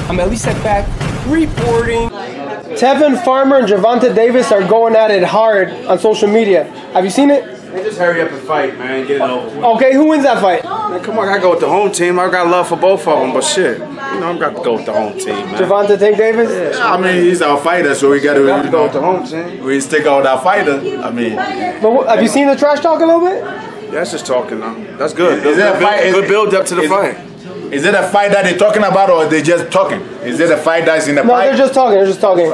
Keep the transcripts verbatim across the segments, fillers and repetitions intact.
I'm Elie Seckbach reporting. Tevin Farmer and Gervonta Davis are going at it hard on social media. Have you seen it? They just hurry up and fight, man. Get it over with. Okay, who wins that fight? Man, come on, I gotta go with the home team. I got love for both of them, but shit, you know, I'm got to go with the home team, man. Gervonta take Davis? Yeah, I mean, he's our fighter, so we gotta, got to you go know, with the home team. we stick out our fighter. I mean, But what, have you seen the trash talk a little bit? Yeah, that's just talking now. That's good. Is Good, that a build, fight? good build up to the Is- fight. is it a fight that they're talking about, or are they just talking? Is it a fight that's in the No, fight? they're just talking. They're just talking.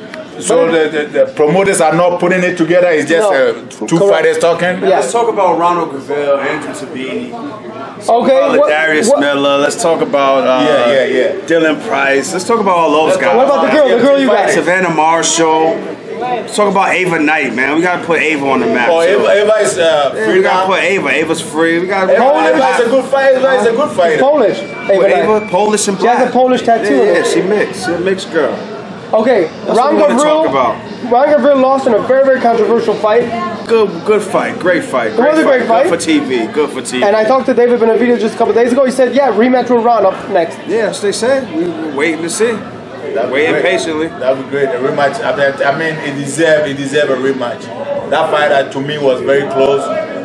So the, the, the promoters are not putting it together. It's just No. uh, two Correct. fighters talking. Yeah. Let's talk about Ronald Gavell, Andrew Tabini. Okay. About What, Darius what, Miller. Let's talk about uh, Yeah, yeah, yeah. Dylan Price. Let's talk about all those guys. what about the girl? The girl you got? Savannah Marshall. Let's talk about Ava Knight, man. We gotta put Ava on the map. Oh, too. Eva, Eva is uh, Yeah, free we gotta now. put Ava. Ava's free. We gotta. Eva, Polish. Eva is a good fighter. Eva is a good fighter. Polish. Hey, What, but I- Ava, Polish and She has black. a Polish tattoo. Yeah, on yeah, her. she mixed. She a mixed girl. Okay, what Ron we wanna talk Gavril. about. Ron Gavril lost in a very, very controversial fight. Good, good fight. Great fight. It was a great fight. Good for T V. Good for T V. And I talked to David Benavidez just a couple days ago. He said, yeah, rematch with Ron up next. Yeah, that's what they said. We were waiting to see. That'd be Waiting great. patiently. That would be great. A rematch. I mean, I mean, it deserved. It deserved a rematch. That fight, uh, to me, was very close.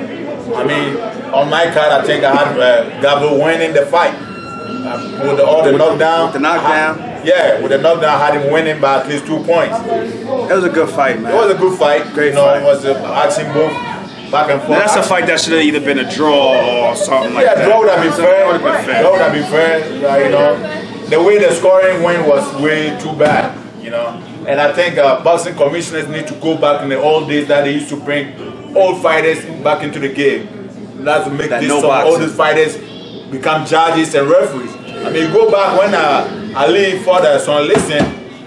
I mean, on my card, I think I had uh, Gavril winning the fight uh, with the, all the With the- knockdown. with the knockdown? I had- yeah, with the knockdown, I had him winning by at least two points. It was a good fight, man. It was a good fight. Great you know, fight. It was a action move, back and forth. Now, that's a fight that should have either been a draw or something like Yeah, that. draw would have been fair. That would have been fair. Draw would have been fair. uh, You know, the way the scoring went was way too bad. You know, and I think uh, boxing commissioners need to go back in the old days that they used to bring old fighters back into the game. That's to make That this no some boxing. oldest fighters become judges and referees. I mean, go back when uh, Ali fought uh, Son Listen,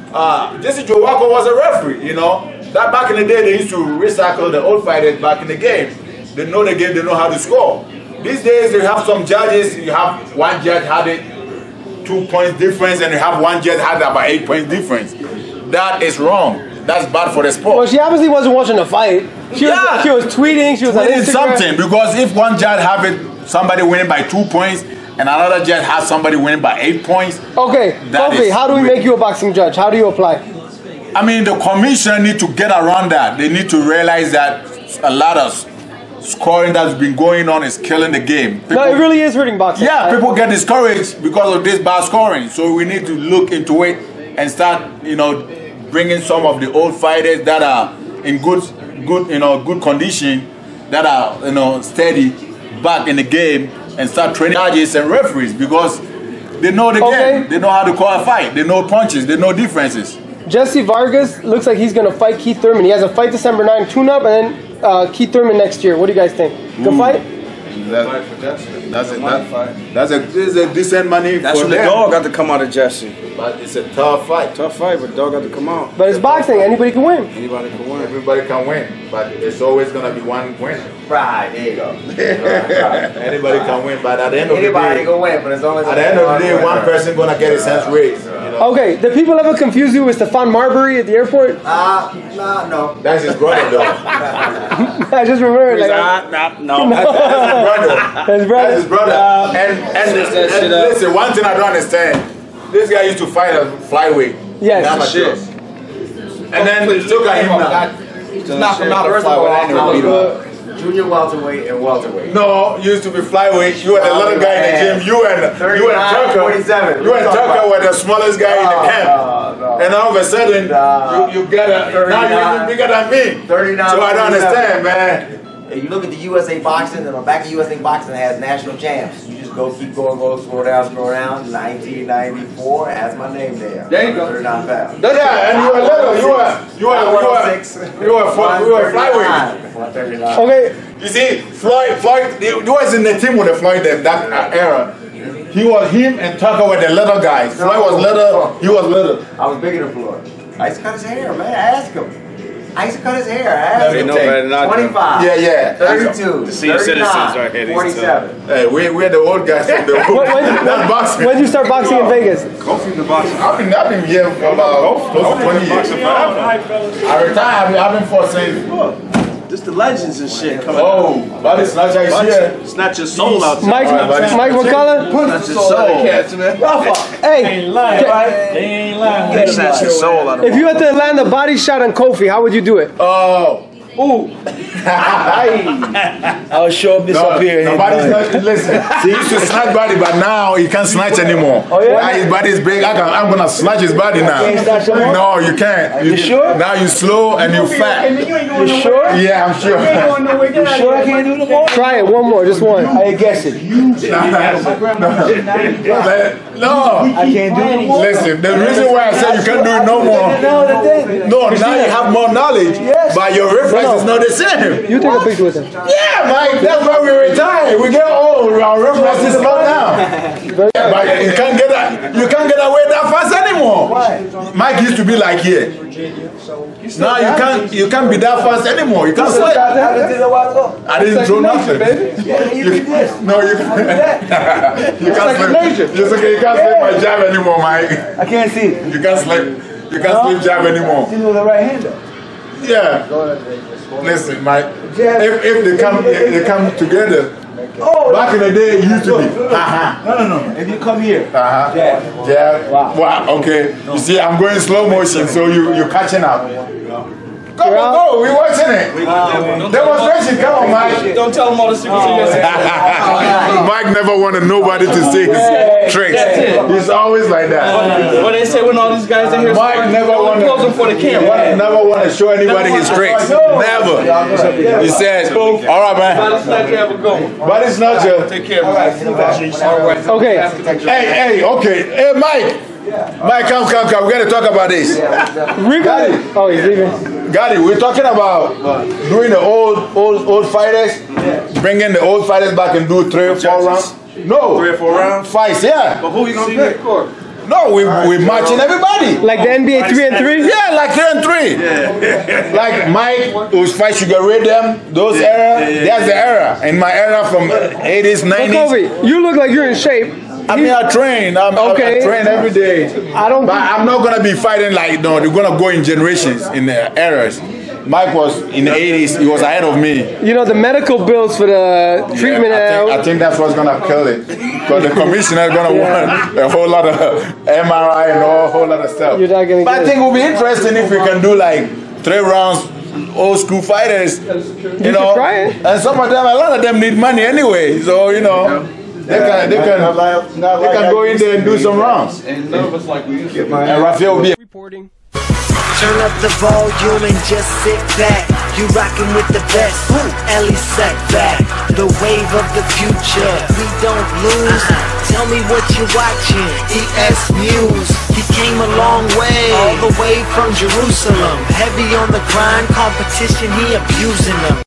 uh, Jesse Jowako was a referee. You know, that back in the day they used to recycle the old fighters back in the game. They know the game, they know how to score. These days you have some judges. You have one judge had it two points difference, and you have one judge had about eight points difference. That is wrong. That's bad for the sport. Well, she obviously wasn't watching the fight. She, Yeah. was, she was tweeting. She was on Winning Instagram. something, because if one judge have it, somebody winning by two points, and another judge has somebody winning by eight points. Okay, That Kobe, is how do we great. make you a boxing judge? How do you apply? I mean, the commission need to get around that. They need to realize that a lot of scoring that's been going on is killing the game. People, No, it really is hurting boxing. yeah, people get discouraged because of this bad scoring. So we need to look into it and start, you know, bringing some of the old fighters that are in good, good, you know, good condition, that are, you know, steady back in the game, and start training judges and referees, because they know the Okay. game. They know how to call a fight. They know punches. They know defenses. Jesse Vargas looks like he's going to fight Keith Thurman. He has a fight December ninth, tune-up, and then uh, Keith Thurman next year. What do you guys think? Good Ooh. fight? That, that's a, that's a, that, that's a, this is a decent money That's for when the them. dog got to come out of Jesse. But it's a tough fight. Tough fight, but dog got to come out. But it's boxing. Anybody can win. Anybody can win. Everybody can win, but there's always gonna be one winner. Right, there you go. Anybody can win, but at the end of the Anybody day, can win, but it's only at the end of the day, one person gonna get his hands raised. You know? Okay, the people ever confuse you with Stephon Marbury at the airport? Uh, nah, no. That's his brother, though. I just remembered. Like, Nah, nah, no. That's his brother. his brother. That's his brother. Uh, and and, switch that and shit up. listen, one thing I don't understand. This guy used to fight a flyweight. Yes. Amateurs. And then look at him now. Knock him out of flyweight. I was uh, junior welterweight and welterweight. No, you used to be flyweight. You were the little guy in the gym. You and you and Tucker. forty-seven. You and Tucker were the smallest guy in the camp. No, no. And all of a sudden, Nah. you, you get a now you're bigger than me. thirty-nine, So I don't understand, man. If you look at the U S A Boxing, and on the back of U S A Boxing it has national champs. You just go, keep going, go, scroll down, scroll down. nineteen ninety-four has my name there. There you go. thirty-nine pounds. Yeah, and you were little. You were you were you were you were fl- you were flyweight. one thirty-nine. Okay, You see, Floyd Floyd he was in the team with the Floyd that, that uh, era. He was him and Tucker were the little guys. Floyd was little. He was little. I was bigger than Floyd. I used to cut his hair, man. Ask him. I used to cut his hair. Ask They him. know better than I do. twenty-five. Yeah, yeah. thirty-two. The senior citizens right here, these forty-seven. Hey, we we're the old guys from the when, when, that's boxing. when did you start boxing in Vegas? Kofi the boxing. I've been I've been here for about close to twenty years. I retired. I've been, I've been for since Just the legends and shit coming Oh, body snatcher is here. Snatch your soul out. Mike, Right, Mike McCullough. Snatch your soul. Hey, ain't lying, right? They ain't lying. Snatch your soul out of if you had to land a body shot on Kofi, how would you do it? Oh. Ooh. I'll show up this No, up here. nobody's not, listen, he used to snatch body, but now he can't snatch anymore. Oh, yeah? Now his body is big. I can, I'm gonna snatch his body now. can't snatch him more? No, you can't. You sure? Now you slow and you fat. You sure? Yeah, I'm sure. You sure I can't do the more? Try it, one more, just one. I ain't guessing. No, I can't do the more. listen, the reason why I said you can't do it no more. No, now you have more knowledge, but your reflex is not the same. You take a picture with him. Yeah, Mike, that's why we retire. We get old, our reflexes slow down. But you can't get that, you can't get away that fast anymore. Mike used to be like here. Now you can't you can't be that fast anymore. You can't slip. I didn't throw nothing. You, no, you can't. You can't slip. It's okay, you can't slip my jab anymore, Mike. I can't see it. You can't slip. You can't slip jab anymore. He's with the right hander. Yeah. Listen, Mike. If if they come if they come together. Oh, Back in the day, it used to be. no, no, no. If you come here, Uh-huh. jab. Yeah. Wow. Wow. Okay. You see, I'm going slow motion, so you you're catching up. Go, go, go. We're watching it. Demonstration. Come on, Mike. Don't tell them all the secrets of your Mike never wanted nobody to see his tricks. He's always like that. What they say when all these guys in here? Mike never wanted. Close them for the camera. Never want to show anybody his tricks. Never. He said, "All right, man." Body snatcher, have a good one. Body snatcher. Take care of me. All right. Okay. Hey, hey, okay. Hey, Mike. Mike, come, come, come. We got to talk about this. Got it. Oh, he's leaving. Got it. We're talking about doing the old, old, old fighters, bringing the old fighters back and do three or four rounds. No, Three or four rounds? fights. Yeah. But who you gonna pick? No, we we matching everybody. Like the N B A three and three? Yeah, like three and three. Yeah. Like Mike, who's fight Sugar Ray them, those era. That's the era. In my era from eighties, But nineties. Kobe, you look like you're in shape. I mean, I train. I'm, Okay. I train every day. I don't. But I'm not gonna be fighting like no. They're gonna go in generations, in the eras. Mike was in the eighties. He was ahead of me. You know the medical bills for the treatment. Yeah, I, think, uh, I think that's what's gonna kill it. Because the commissioner is gonna Yeah. want a whole lot of M R I and a whole lot of stuff. You're not gonna But get I think it will be interesting if we can do like three rounds, old school fighters. You, You know, should try it. and some of them, a lot of them need money anyway. So you know, they can they can they can go in there and do some rounds. And none of us like we used to. And Rafael will be. reporting. Turn up the volume and just sit back. You rockin' with the best. Elie Seckbach, the wave of the future. We don't lose. Tell me what you're watching. EsNews. He came a long way, all the way from Jerusalem. Heavy on the grind, competition, he abusing them.